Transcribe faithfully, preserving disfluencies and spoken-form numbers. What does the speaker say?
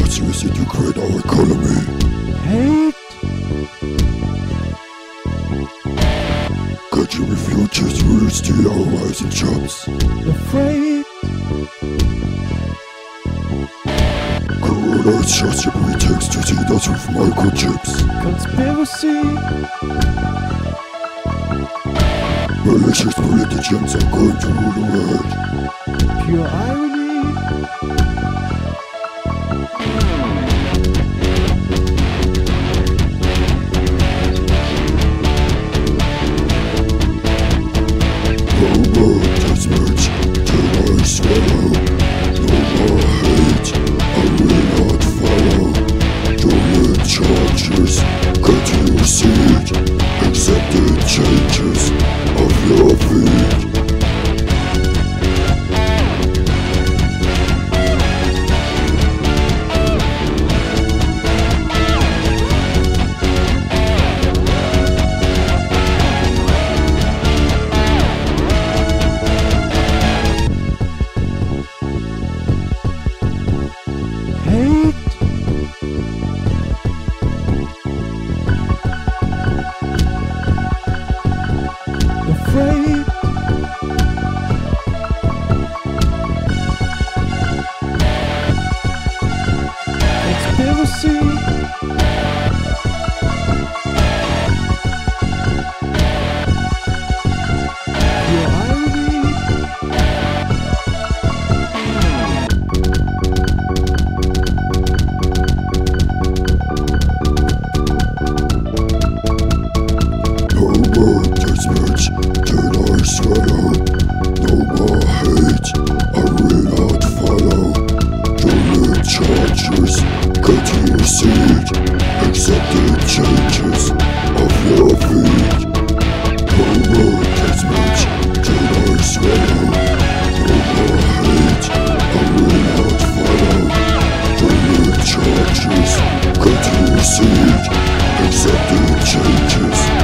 Nazis that degrade our economy. Hate. Country refugees will steal our lives and jobs. Afraid. Corona is just a pretext to feed us with microchips. Conspiracy. Malicious politicians are going to rule the world. Pure irony. No more deathmatch, till I swallow. No more hate, I will not follow. Don't let charges cut your seat. Accept the changes of your feet. Hate. Afraid. Conspiracy. Pure irony. No more deathmatch, till I swallow. No more hate, I will not follow. Don't let charges cut your seat. Accept the changes of your feet. No more deathmatch, till I swallow. No more hate, I will not follow. Don't let charges cut your seat. Accept the changes